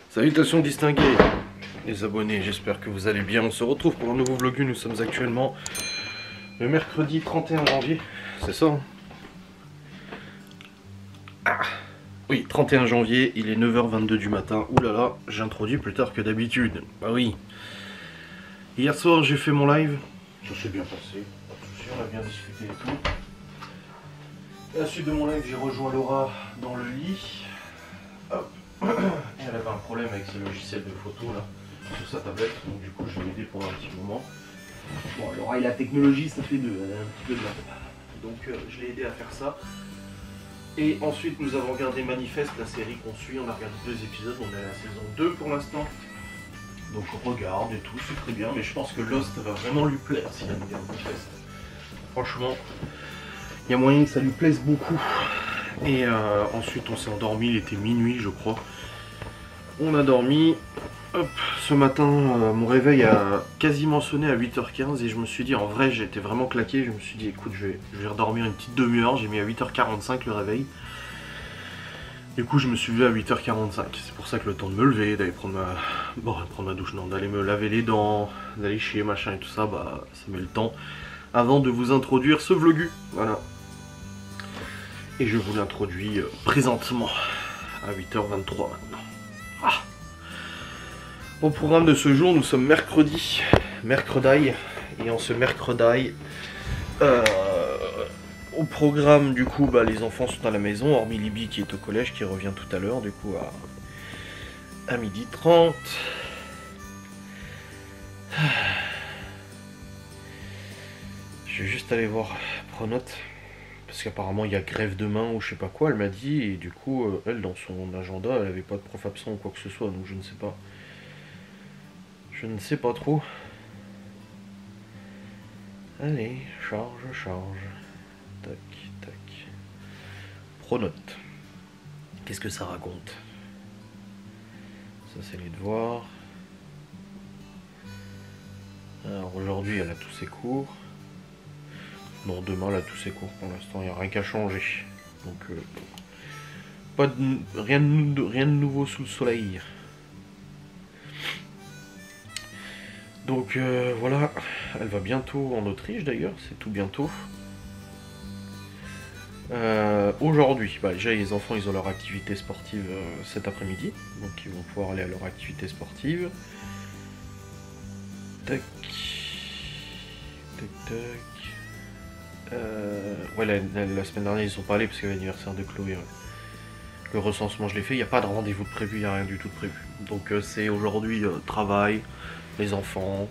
Salutations distingués les abonnés, j'espère que vous allez bien. On se retrouve pour un nouveau vlog. Nous sommes actuellement le mercredi 31 janvier, c'est ça hein? Oui, 31 janvier, il est 9h22 du matin. Ouh là là, j'introduis plus tard que d'habitude. Bah oui. Hier soir j'ai fait mon live, ça s'est bien passé, pas de soucis, on a bien discuté et tout. Et à la suite de mon live, j'ai rejoint Laura dans le lit. Hop. Et elle avait un problème avec ses logiciels de photo là, sur sa tablette, donc du coup je l'ai aidé pour un petit moment. Bon, Laura et la technologie ça fait deux, elle a un petit peu de mal. Donc je l'ai aidé à faire ça. Et ensuite nous avons regardé Manifeste, la série qu'on suit, on a regardé 2 épisodes, on est à la saison 2 pour l'instant. Donc on regarde et tout, c'est très bien, mais je pense que Lost va vraiment lui plaire s'il a regardé Manifeste. Franchement, il y a moyen que ça lui plaise beaucoup. Et ensuite on s'est endormi, il était minuit je crois. On a dormi. Hop, ce matin mon réveil a quasiment sonné à 8h15 et je me suis dit, en vrai j'étais vraiment claqué, je me suis dit écoute je vais redormir une petite demi-heure, j'ai mis à 8h45 le réveil. Du coup je me suis levé à 8h45, c'est pour ça que le temps de me lever, d'aller prendre ma douche, non, d'aller me laver les dents, d'aller chier machin et tout ça, bah ça met le temps avant de vous introduire ce vlogu, voilà. Et je vous l'introduis présentement à 8h23 maintenant. Ah. Au programme de ce jour, nous sommes mercredi, et en ce mercredi, au programme du coup, bah, les enfants sont à la maison, hormis Libby qui est au collège, qui revient tout à l'heure, du coup à 12h30. Je vais juste aller voir Pronote. Parce qu'apparemment il y a grève demain ou je sais pas quoi, elle m'a dit, et du coup, elle dans son agenda, elle avait pas de prof absent ou quoi que ce soit, donc je ne sais pas. Je ne sais pas trop. Allez, charge. Tac, tac. Pronote. Qu'est-ce que ça raconte? Ça c'est les devoirs. Alors aujourd'hui elle a tous ses cours. Non, demain elle a tous ses cours pour l'instant, il n'y a rien qu'à changer. Donc rien de nouveau sous le soleil. Donc voilà, elle va bientôt en Autriche d'ailleurs, c'est tout bientôt. Aujourd'hui, bah, déjà les enfants ils ont leur activité sportive cet après-midi, donc ils vont pouvoir aller à leur activité sportive. Tac, tac, tac. Ouais, la semaine dernière ils sont pas allés parce qu'il y avait l'anniversaire de Chloé. Ouais. Le recensement je l'ai fait, il n'y a pas de rendez-vous de prévu, il n'y a rien du tout de prévu. Donc c'est aujourd'hui travail, les enfants,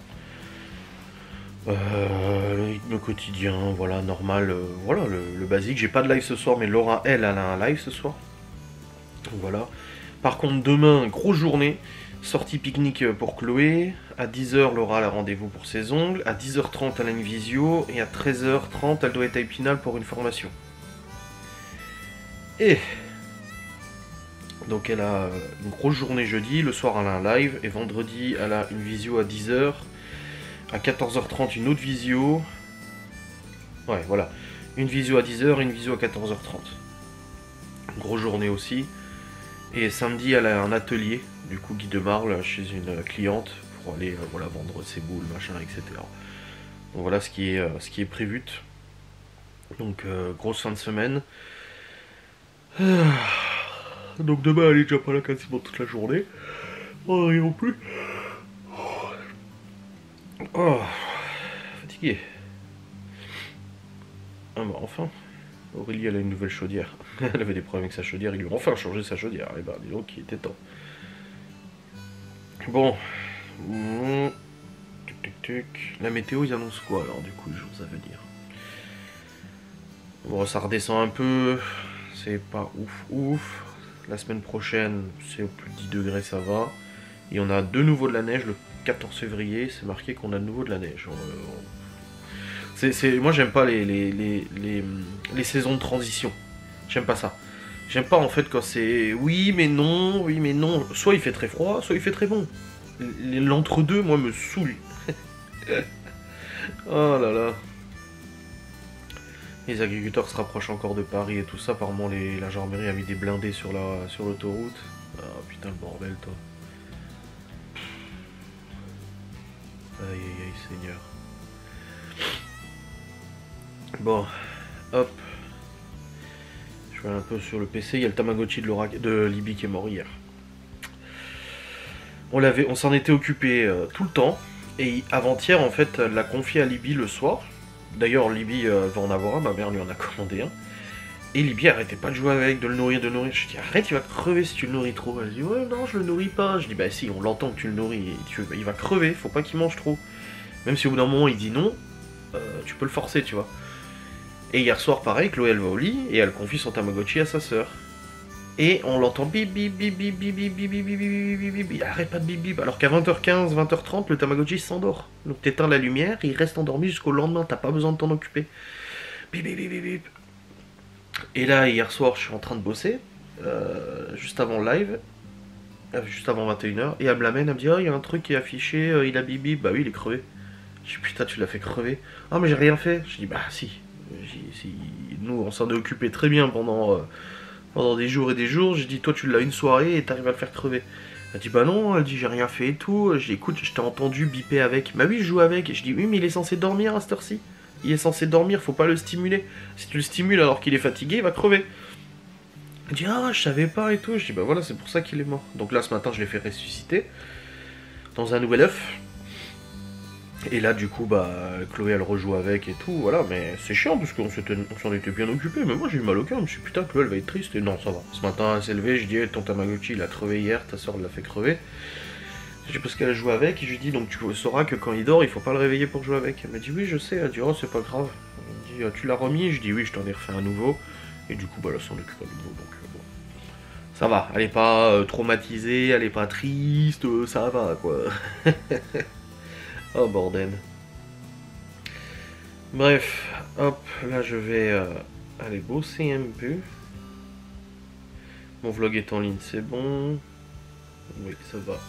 le rythme quotidien, voilà, normal, voilà, le basique. J'ai pas de live ce soir, mais Laura, elle a un live ce soir. Voilà. Par contre, demain, grosse journée, sortie pique-nique pour Chloé. À 10h, Laura a rendez-vous pour ses ongles. À 10h30, elle a une visio. Et à 13h30, elle doit être à Épinal pour une formation. Et donc elle a une grosse journée jeudi, le soir elle a un live, et vendredi elle a une visio à 10h, à 14h30 une autre visio, ouais voilà, une visio à 10h et une visio à 14h30. Grosse journée aussi, et samedi elle a un atelier, du coup Guy de Marle, chez une cliente, pour aller voilà, vendre ses boules, machin, etc. Donc voilà ce qui est prévu. Donc grosse fin de semaine. Donc demain elle est déjà pas là quasiment toute la journée. Oh rien non plus. Oh, fatigué. Ah bah enfin. Aurélie elle a une nouvelle chaudière. Elle avait des problèmes avec sa chaudière, ils lui ont enfin changé sa chaudière. Et bah dis donc il était temps. Bon. La météo ils annoncent quoi alors du coup les jours à venir? Bon ça redescend un peu. C'est pas ouf. La semaine prochaine, c'est au plus de 10 degrés, ça va. Et on a de nouveau de la neige le 14 février, c'est marqué qu'on a de nouveau de la neige. Moi, j'aime pas les saisons de transition. J'aime pas ça. J'aime pas en fait quand c'est oui mais non. Soit il fait très froid, soit il fait très bon. L'entre-deux, moi, me saoule. Oh là là. Les agriculteurs se rapprochent encore de Paris et tout ça. Apparemment, la gendarmerie a mis des blindés sur l'autoroute. Ah putain, le bordel, toi. Aïe aïe aïe Seigneur. Bon, hop. Je vais un peu sur le PC, il y a le Tamagotchi de Libby qui est mort hier. On s'en était occupé tout le temps. Et avant-hier, en fait, elle l'a confié à Libby le soir. D'ailleurs, Libby va en avoir un, ma mère lui en a commandé un. Et Libby arrêtait pas de jouer avec, de le nourrir, de nourrir. Je dis arrête, il va crever si tu le nourris trop. Elle dit ouais, non, je le nourris pas. Je dis bah si, on l'entend que tu le nourris. Il va crever, faut pas qu'il mange trop. Même si au bout d'un moment il dit non, tu peux le forcer, tu vois. Et hier soir, pareil, Chloé elle va au lit et elle confie son Tamagotchi à sa sœur. Et on l'entend bip bip bip bip bip bip bip bip bip bip bip, il arrête pas de bip bip. Alors qu'à 20h15, 20h30, le Tamagotchi s'endort. Donc t'éteins la lumière, il reste endormi jusqu'au lendemain, t'as pas besoin de t'en occuper. Bip bip bip bip bip. Et là, hier soir, je suis en train de bosser, juste avant le live, juste avant 21h, et elle me l'amène, elle me dit, oh, il y a un truc qui est affiché, il a bip bip, bah oui, il est crevé. Je dis, putain, tu l'as fait crever. Ah, mais j'ai rien fait. Je dis, bah si. Nous, on s'en est occupé très bien pendant des jours et des jours. J'ai dit, toi, tu l'as une soirée et t'arrives à le faire crever. Elle dit, bah non, elle dit, j'ai rien fait et tout. Je dis, écoute, je t'ai entendu biper avec. Bah oui, je joue avec. Je dis, oui, mais il est censé dormir à cette heure-ci. Il est censé dormir, faut pas le stimuler. Si tu le stimules alors qu'il est fatigué, il va crever. Elle dit, ah, je savais pas et tout. Je dis, bah voilà, c'est pour ça qu'il est mort. Donc là, ce matin, je l'ai fait ressusciter dans un nouvel œuf. Et là, du coup, bah, Chloé, elle rejoue avec et tout, voilà, mais c'est chiant, parce qu'on s'en était bien occupé, mais moi, j'ai eu mal au cœur, je me suis dit, putain, Chloé, elle va être triste, et non, ça va. Ce matin, elle s'est levée, je dis, ton Tamagotchi, il a crevé hier, ta soeur l'a fait crever. Je dis, parce qu'elle joue avec, et je lui dis, donc tu sauras que quand il dort, il faut pas le réveiller pour jouer avec. Elle m'a dit, oui, je sais, elle dit, oh, c'est pas grave. Elle me dit, tu l'as remis? Je dis, oui, je t'en ai refait un nouveau, et du coup, bah, là, s'en occupe à nouveau, donc, bon. Ça va, elle est pas traumatisée, elle est pas triste, ça va, quoi. Oh bordel. Bref, hop, là je vais aller bosser un peu. Mon vlog est en ligne, c'est bon. Oui, ça va.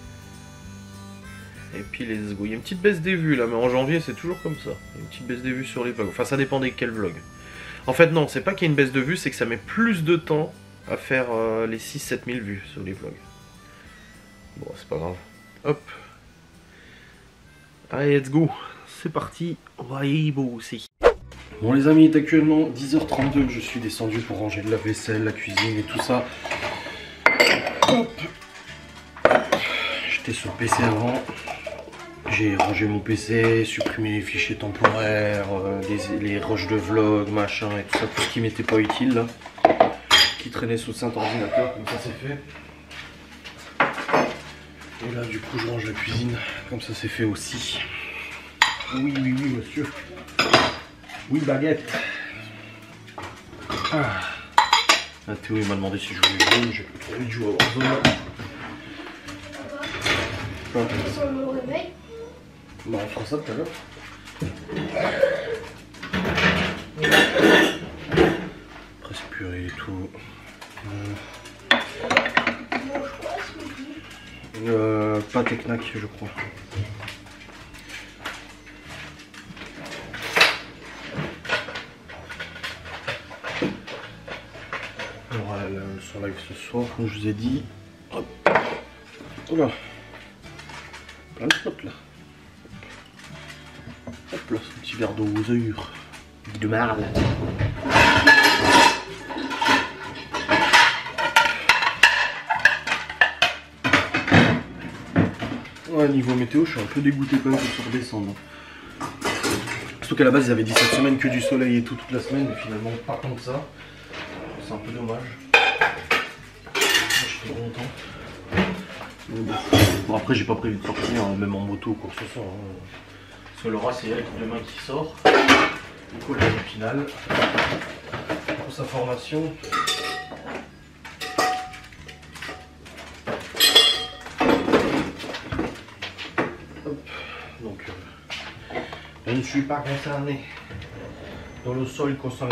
Et puis let's go. Il y a une petite baisse des vues là, mais en janvier c'est toujours comme ça. Il y a une petite baisse des vues sur les vlogs. Enfin, ça dépend de quel vlog. En fait, non, c'est pas qu'il y a une baisse de vues, c'est que ça met plus de temps à faire les 6-7 000 vues sur les vlogs. Bon, c'est pas grave. Hop. Allez, let's go, c'est parti, on va y bosser. Bon les amis, il est actuellement 10h32, je suis descendu pour ranger de la vaisselle, la cuisine et tout ça. Hop. J'étais sur le PC avant, j'ai rangé mon PC, supprimé les fichiers temporaires, les rushs de vlog, machin et tout ça, tout ce qui m'était pas utile là, qui traînait sous cet ordinateur, comme ça c'est fait. Et là du coup je range la cuisine, comme ça c'est fait aussi. Oui, oui, oui monsieur. Oui baguette. Ah. Là Théo il m'a demandé si je voulais jouer, j'ai plus trop envie de jouer à Warzone. Sans me réveil. Bah on fera ça tout à l'heure. Presse purée et tout. Pâte et knack je crois. Alors sur live ce soir, comme je vous ai dit. Hop. Oula. Plein de spots là. Hop là, ce petit verre d'eau aux œurs. De marde. Ouais, niveau météo, je suis un peu dégoûté quand même que ça redescende. Surtout qu'à la base, ils avaient dit cette semaine que du soleil et tout, toute la semaine, mais finalement, pas tant que ça. C'est un peu dommage. Moi, je suis trop content. Mais bon, après, j'ai pas prévu de sortir, hein, même en moto ou quoi que ce soit. Hein. Parce que Laura, c'est elle demain qui sort. Du coup, elle est Épinal. Pour sa formation. Donc, je ne suis pas concerné dans le sol concerné.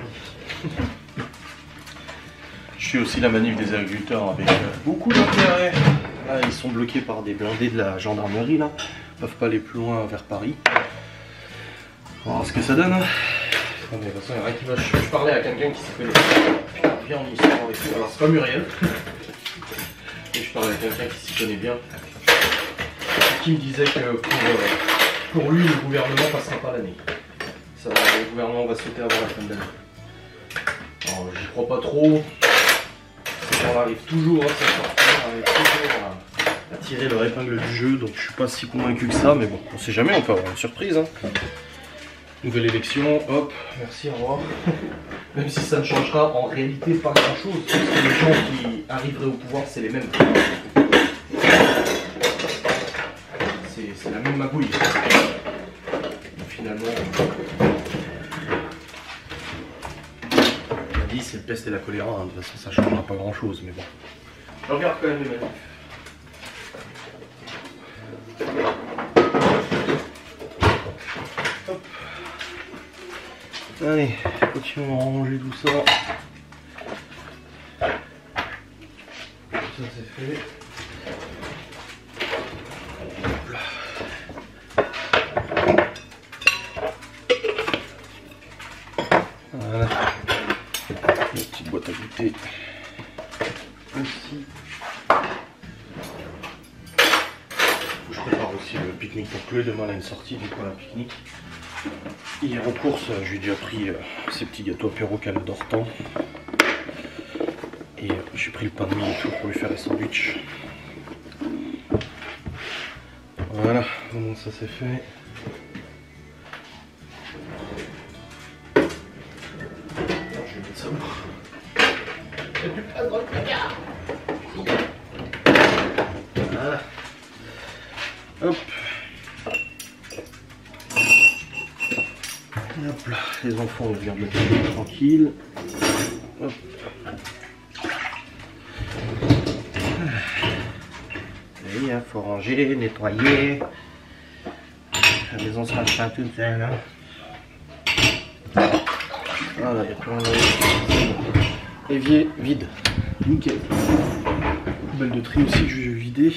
Je suis aussi la manif des agriculteurs avec beaucoup d'intérêt. Là, ils sont bloqués par des blindés de la gendarmerie là. Ils peuvent pas aller plus loin vers Paris. On va voir ce que ça donne. Hein. Non, mais de toute façon, il y a rien qui va. Je parlais à quelqu'un qui s'y connaît bien en histoire et tout. Alors, c'est pas Muriel. Et je parlais à quelqu'un qui s'y connaît bien. qui me disait que pour lui, le gouvernement passera pas l'année. Le gouvernement va sauter avant la fin de l'année. Alors, j'y crois pas trop. On arrive toujours à s'en sortir, on arrive toujours à tirer leur épingle du jeu, donc je suis pas si convaincu que ça, mais bon, on sait jamais, on peut avoir une surprise. Hein. Nouvelle élection, hop, merci, au revoir. Même si ça ne changera en réalité pas grand chose, parce que les gens qui arriveraient au pouvoir, c'est les mêmes. C'est la même magouille. Donc, finalement, on a dit c'est le peste et la choléra, hein. De toute façon ça ne changera pas grand chose, mais bon. Je regarde quand même les manifs. Hop. Allez, continuons à ranger tout ça. Ça c'est fait. Hop là. Voilà. Une petite boîte à goûter. Ainsi. Je prépare aussi le pique-nique pour Chloé. Demain, elle a une sortie du coup à la pique-nique. Hier aux courses, je lui ai déjà pris ces petits gâteaux apéro qu'elle adore tant. Et j'ai pris le pain de mie et tout pour lui faire les sandwichs. Voilà, donc ça c'est fait. Alors, je vais mettre ça où? Il n'y a plus de place dans le placard. Voilà. Hop. Hop là, les enfants on vient de le faire tranquille. Hop. Il faut ranger, nettoyer. La maison sera pas toute seule. Hein. Voilà, il n'y a plus rien à voir. Évier vide. Nickel. Poubelle de tri aussi que je vais vider.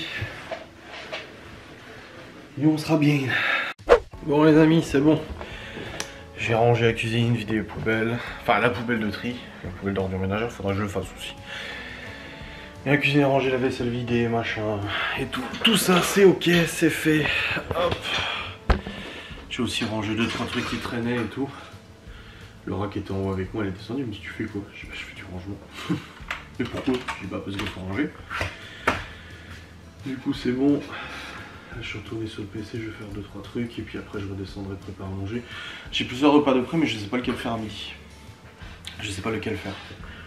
Et on sera bien. Bon les amis, c'est bon. J'ai rangé la cuisine, vidé les poubelles. Enfin la poubelle de tri. La poubelle d'ordures ménagères, faudra que je le fasse aussi. Et la cuisine est rangée, la vaisselle vidée, machin. Et tout ça c'est ok, c'est fait. Hop. J'ai aussi rangé 2-3 trucs qui traînaient et tout. Laura qui était en haut avec moi, elle est descendue, elle me dit tu fais quoi? Je dis bah je fais du rangement. Mais pourquoi? Je dis bah parce qu'il faut ranger. Du coup c'est bon. Là, je suis retourné sur le PC, je vais faire 2-3 trucs et puis après je redescendrai préparer à manger. J'ai plusieurs repas de près mais je sais pas lequel faire à midi. Je sais pas lequel faire.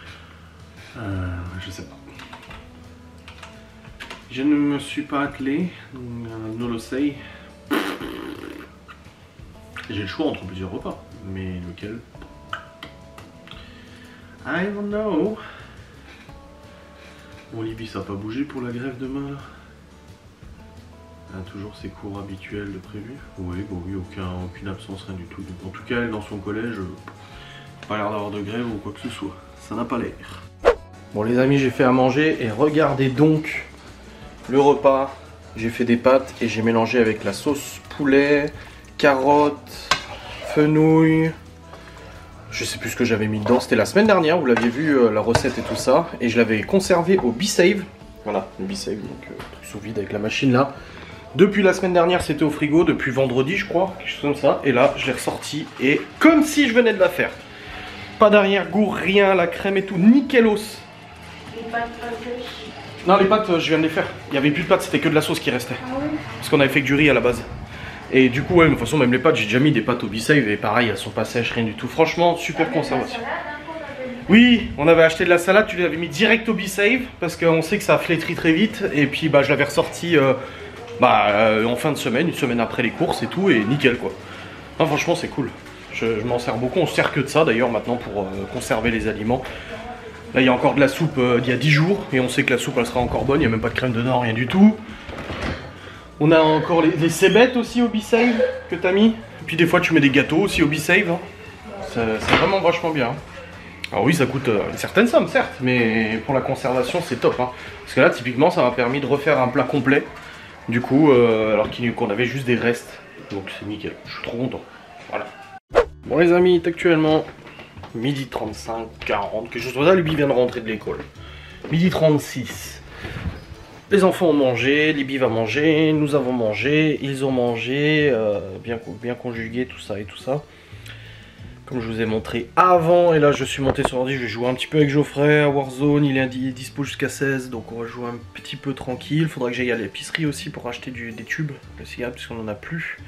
Je sais pas. Je ne me suis pas attelé, non le sais. J'ai le choix entre plusieurs repas, mais lequel? I don't know. Bon, Libye, ça n'a pas bougé pour la grève demain là. Toujours ses cours habituels de prévu. Oui, bon oui, aucune absence, rien du tout. Donc, en tout cas, elle dans son collège, pas l'air d'avoir de grève ou quoi que ce soit. Ça n'a pas l'air. Bon les amis, j'ai fait à manger et regardez donc le repas. J'ai fait des pâtes et j'ai mélangé avec la sauce poulet, carottes, fenouil. Je sais plus ce que j'avais mis dedans. C'était la semaine dernière, vous l'aviez vu la recette et tout ça. Et je l'avais conservé au B-Save. Voilà, le B-Save, donc truc sous vide avec la machine là. Depuis la semaine dernière, c'était au frigo, depuis vendredi je crois, quelque chose comme ça. Et là, je l'ai ressorti et comme si je venais de la faire. Pas d'arrière-goût, rien, la crème et tout, nickelos. Les pâtes fraîches. Non, les pâtes, je viens de les faire. Il n'y avait plus de pâtes, c'était que de la sauce qui restait. Ah oui. Parce qu'on avait fait que du riz à la base. Et du coup, ouais, mais de toute façon, même les pâtes, j'ai déjà mis des pâtes au B-Save et pareil, elles sont pas sèches, rien du tout. Franchement, super conservation. Oui, on avait acheté de la salade, tu l'avais mis direct au B-Save parce qu'on sait que ça flétrit très vite. Et puis, bah, je l'avais ressorti en fin de semaine, une semaine après les courses et tout, et nickel quoi. Non, franchement, c'est cool. Je m'en sers beaucoup. On se sert que de ça d'ailleurs maintenant pour conserver les aliments. Là, il y a encore de la soupe d'il y a 10 jours et on sait que la soupe elle sera encore bonne. Il n'y a même pas de crème dedans, rien du tout. On a encore les cébettes aussi au B-Save que t'as mis. Et puis des fois tu mets des gâteaux aussi au B-Save. Hein. C'est vraiment vachement bien. Alors oui, ça coûte une certaine somme certes, mais pour la conservation c'est top. Hein. Parce que là typiquement ça m'a permis de refaire un plat complet. Du coup, alors qu'on avait juste des restes. Donc c'est nickel, je suis trop content. Voilà. Bon les amis, il est actuellement midi 35, 40, quelque chose comme ça. Lui vient de rentrer de l'école. Midi 36. Les enfants ont mangé, Libby va manger, nous avons mangé, ils ont mangé, bien conjugué, tout ça et tout ça. Comme je vous ai montré avant, et là je suis monté sur l'ordi, je vais jouer un petit peu avec Geoffrey à Warzone, il est dispo jusqu'à 16, donc on va jouer un petit peu tranquille. Faudra que j'aille à l'épicerie aussi pour acheter des tubes de cigarettes, parce qu'on n'en a plus.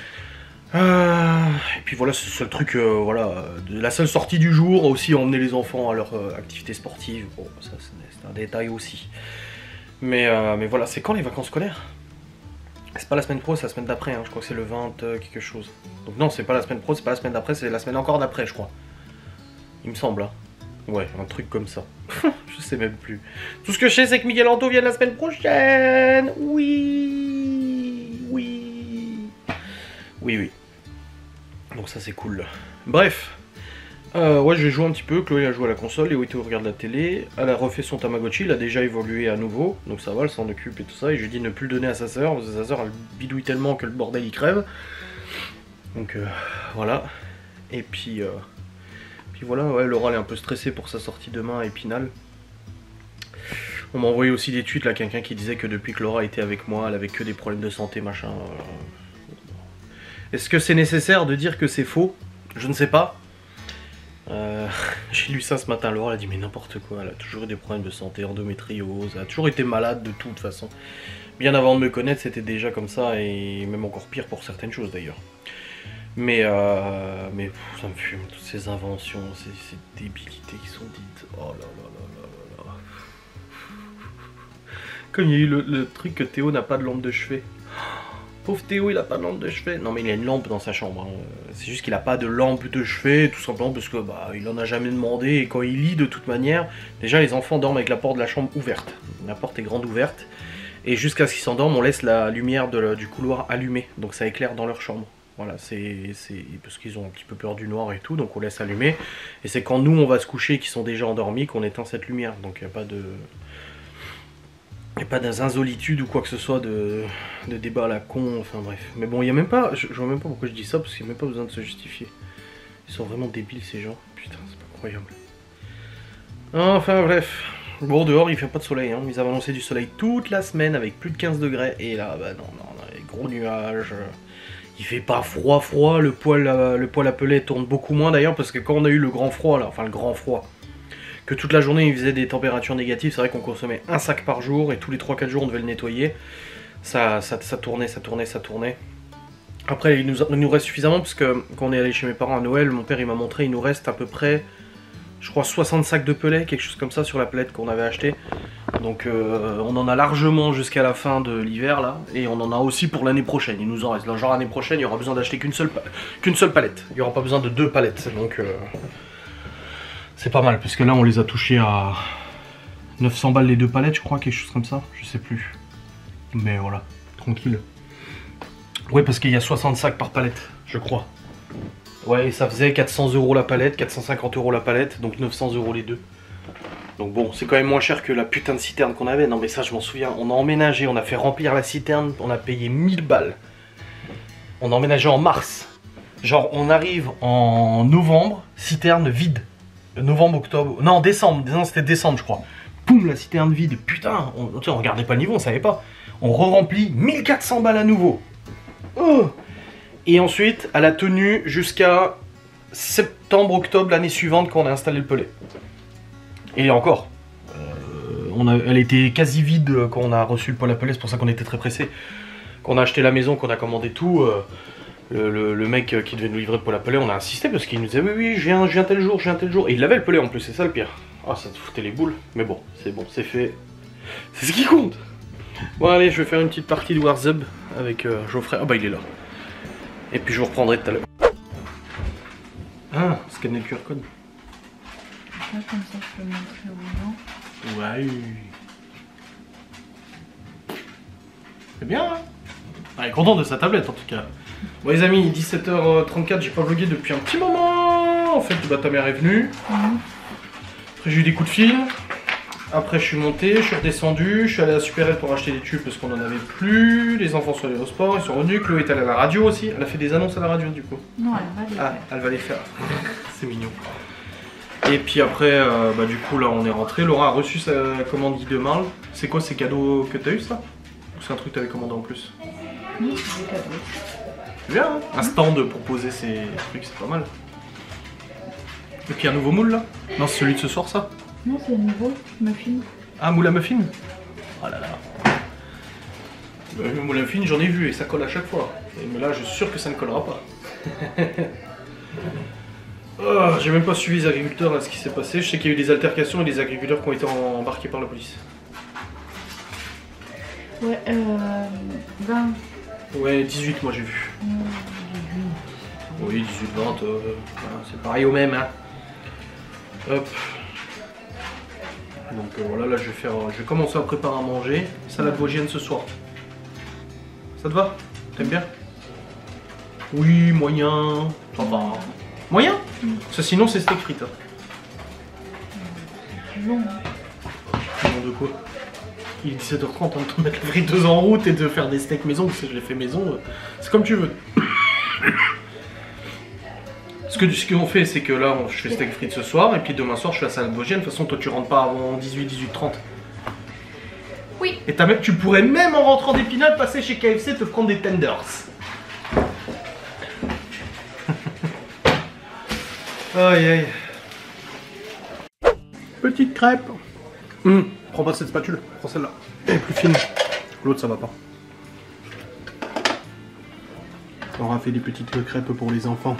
Et puis voilà, c'est le seul truc, voilà, la seule sortie du jour, aussi emmener les enfants à leur activité sportive, bon ça c'est un détail aussi. Mais voilà, c'est quand les vacances scolaires? C'est pas la semaine pro, c'est la semaine d'après, hein. Je crois que c'est le 20 quelque chose. Donc non, c'est pas la semaine pro, c'est pas la semaine d'après, c'est la semaine encore d'après, je crois. Il me semble, hein. Ouais, un truc comme ça. Je sais même plus. Tout ce que je sais, c'est que Miguel Anto vient la semaine prochaine. Oui. Donc ça, c'est cool. Bref. Ouais, je vais jouer un petit peu. Chloé a joué à la console, et Théo regarde la télé. Elle a refait son Tamagotchi, il a déjà évolué à nouveau, donc ça va, elle s'en occupe et tout ça. Et je lui dis ne plus le donner à sa sœur, parce que sa sœur elle bidouille tellement que le bordel il crève. Donc voilà. Et puis voilà, ouais, Laura elle est un peu stressée pour sa sortie demain à Épinal. On m'a envoyé aussi des tweets là, quelqu'un qui disait que depuis que Laura était avec moi, elle avait que des problèmes de santé, machin. Est-ce que c'est nécessaire de dire que c'est faux? Je ne sais pas. J'ai lu ça ce matin, Laura elle a dit mais n'importe quoi, elle a toujours eu des problèmes de santé, endométriose, elle a toujours été malade de toute façon. Bien avant de me connaître c'était déjà comme ça, et même encore pire pour certaines choses d'ailleurs. Mais ça me fume, toutes ces inventions, ces débilités qui sont dites. Oh là là là là là. Comme il y a eu le truc que Théo n'a pas de lampe de chevet. Pauvre Théo, il a pas de lampe de chevet. Non mais il a une lampe dans sa chambre, hein. C'est juste qu'il a pas de lampe de chevet, tout simplement parce que bah il en a jamais demandé, et quand il lit de toute manière, déjà les enfants dorment avec la porte de la chambre ouverte. La porte est grande ouverte, et jusqu'à ce qu'ils s'endorment, on laisse la lumière du couloir allumée, donc ça éclaire dans leur chambre. Voilà, c'est parce qu'ils ont un petit peu peur du noir et tout, donc on laisse allumer, et c'est quand nous on va se coucher, qui sont déjà endormis, qu'on éteint cette lumière, donc il n'y a pas de... Il n'y a pas d'insolitude ou quoi que ce soit de débat à la con, enfin bref. Mais bon, il n'y a même pas, je vois même pas pourquoi je dis ça, parce qu'il n'y a même pas besoin de se justifier. Ils sont vraiment débiles ces gens, putain, c'est pas croyable. Enfin bref, bon dehors il fait pas de soleil, hein. Ils avaient annoncé du soleil toute la semaine avec plus de 15 degrés, et là, bah non, les gros nuages. Il fait pas froid, le poêle à pellet tourne beaucoup moins d'ailleurs, parce que quand on a eu le grand froid là, enfin le grand froid, que toute la journée il faisait des températures négatives, c'est vrai qu'on consommait un sac par jour, et tous les 3-4 jours on devait le nettoyer. Ça tournait. Après il nous reste suffisamment, parce que quand on est allé chez mes parents à Noël, mon père il m'a montré, il nous reste à peu près, je crois 60 sacs de pellets, quelque chose comme ça sur la palette qu'on avait acheté. Donc on en a largement jusqu'à la fin de l'hiver là, et on en a aussi pour l'année prochaine, il nous en reste. Là, genre l'année prochaine il y aura besoin d'acheter qu'une seule palette, il n'y aura pas besoin de 2 palettes, donc... C'est pas mal, parce que là on les a touchés à 900 balles les 2 palettes, je crois, quelque chose comme ça, je sais plus. Mais voilà, tranquille. Ouais, parce qu'il y a 60 sacs par palette, je crois. Ouais, et ça faisait 400 € la palette, 450 € la palette, donc 900 € les deux. Donc bon, c'est quand même moins cher que la putain de citerne qu'on avait. Non mais ça je m'en souviens, on a emménagé, on a fait remplir la citerne, on a payé 1000 balles. On a emménagé en mars. Genre on arrive en novembre, citerne vide. Novembre, octobre, non décembre, c'était décembre je crois. Poum, la citerne vide, putain, on regardait pas le niveau, on savait pas. On re-remplit 1400 balles à nouveau. Oh. Et ensuite, elle a tenu jusqu'à septembre, octobre l'année suivante quand on a installé le pellet. Et encore, elle était quasi vide quand on a reçu le poêle à pellet, c'est pour ça qu'on était très pressés. Quand on a acheté la maison, qu'on a commandé tout, le mec qui devait nous livrer le poêle à pellet, on a insisté parce qu'il nous disait oui, je viens tel jour, et il avait le pellet en plus, c'est ça le pire. Ah, ça te foutait les boules, mais bon, c'est fait. C'est ce qui compte. Bon allez, je vais faire une petite partie de Warzone avec Geoffrey. Ah bah il est là. Et puis je vous reprendrai tout à l'heure. Ah, scanner le QR code. Là, comme ça, je peux le montrer aux gens. Ouais. C'est bien, hein. Ah, il est content de sa tablette en tout cas. Bon les amis, 17h34, j'ai pas vlogué depuis un petit moment. En fait, bah, ta mère est venue. Après j'ai eu des coups de fil. Après je suis monté, je suis redescendu, je suis allé à Super L pour acheter des tubes parce qu'on en avait plus. Les enfants sont allés au sport, ils sont revenus. Chloé est allée à la radio aussi. Elle a fait des annonces à la radio du coup. Non, elle va les faire. Ah, elle va les faire. C'est mignon. Et puis après, bah, du coup là on est rentré. Laura a reçu sa commande de Marle. C'est quoi ces cadeaux que t'as eu ça? Ou c'est un truc que t'avais commandé en plus? Non, c'est des cadeaux. C'est bien hein, un stand pour poser ces trucs, c'est pas mal. Et puis un nouveau moule là? Non, c'est celui de ce soir ça? Non, c'est un nouveau muffin. Ah, moule à muffin? Oh là là. Le moule à muffin, j'en ai vu et ça colle à chaque fois. Mais là, je suis sûr que ça ne collera pas. Oh, j'ai même pas suivi les agriculteurs là, ce qui s'est passé. Je sais qu'il y a eu des altercations et des agriculteurs qui ont été embarqués par la police. Ouais, 20. Ouais, 18 moi j'ai vu. Oui, 18, 20, voilà, c'est pareil au même. Hein. Hop. Donc voilà, là je vais commencer à préparer à manger. Salade vosgienne ce soir. Ça te va? T'aimes bien? Oui, moyen. Ça va. Moyen? Ça sinon c'est steak frites. Hein. Non. Non de quoi? Il est 17h30, en train de mettre la friteuse en route et de faire des steaks maison, parce que je les fais maison. C'est comme tu veux. Ce qu'on fait, c'est que là, je fais steak frites ce soir, et puis demain soir, je fais la salade vosgienne. De toute façon, toi, tu rentres pas avant 18h30. Oui. Et tu pourrais même, en rentrant d'Épinal, passer chez KFC, te prendre des tenders. Aïe aïe. Petite crêpe. Prends pas cette spatule, prends celle-là. Elle est plus fine. L'autre, ça va pas. On aura fait des petites crêpes pour les enfants.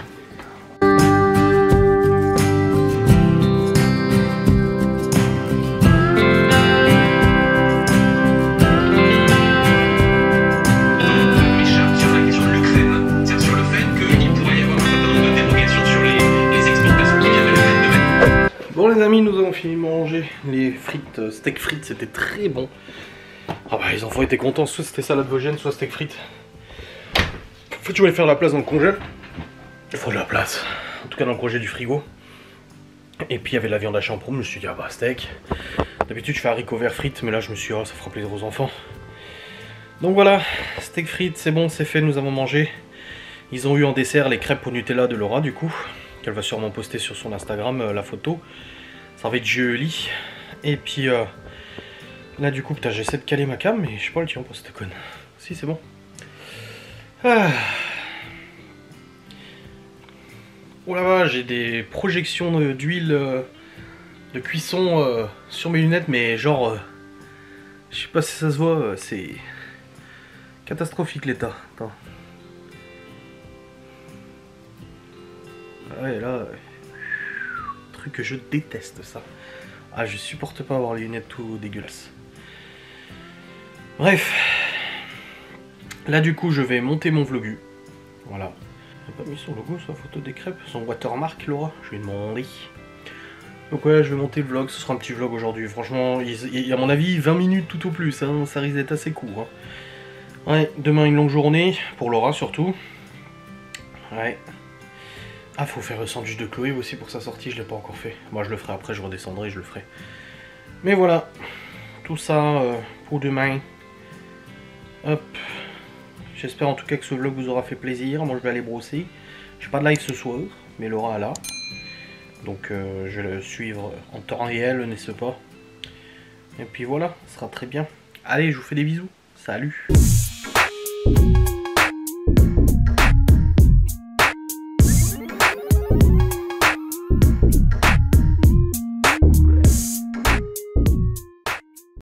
Bon les amis, nous avons fini de manger les frites, steak frites, c'était très bon. Ah bah les enfants étaient contents, soit c'était salade vosgienne, soit steak frites. En fait je voulais faire la place dans le congèle. Il faut de la place, en tout cas dans le congèle du frigo. Et puis il y avait de la viande hachée en pomme, je me suis dit ah bah steak. D'habitude je fais haricots verts frites, mais là je me suis dit oh ça fera plaisir aux enfants. Donc voilà, steak frites, c'est bon, c'est fait, nous avons mangé. Ils ont eu en dessert les crêpes au Nutella de Laura du coup. Qu'elle va sûrement poster sur son Instagram la photo. Ça va être joli. Et puis là du coup putain j'essaie de caler ma cam mais je sais pas le tien pour cette conne. Si c'est bon. Ah. Oh là bas j'ai des projections d'huile de cuisson sur mes lunettes mais genre je sais pas si ça se voit, c'est catastrophique l'état. Attends. Ouais là, truc que je déteste ça. Ah je supporte pas avoir les lunettes tout dégueulasses. Bref. Là du coup je vais monter mon vlogu. Voilà. J'ai pas mis son logo sur la photo des crêpes, son watermark Laura, je lui ai demandé. Donc ouais je vais monter le vlog, ce sera un petit vlog aujourd'hui. Franchement, il y a à mon avis 20 minutes tout au plus, hein. Ça risque d'être assez court. Hein. Ouais, demain une longue journée, pour Laura surtout. Ouais. Ah, faut faire le sandwich de Chloé aussi pour sa sortie, je l'ai pas encore fait. Moi je le ferai après, je redescendrai, je le ferai. Mais voilà, tout ça pour demain. Hop. J'espère en tout cas que ce vlog vous aura fait plaisir. Moi je vais aller brosser. J'ai pas de live ce soir, mais Laura est là. Donc je vais le suivre en temps réel, n'est-ce pas? Et puis voilà, ce sera très bien. Allez, je vous fais des bisous. Salut!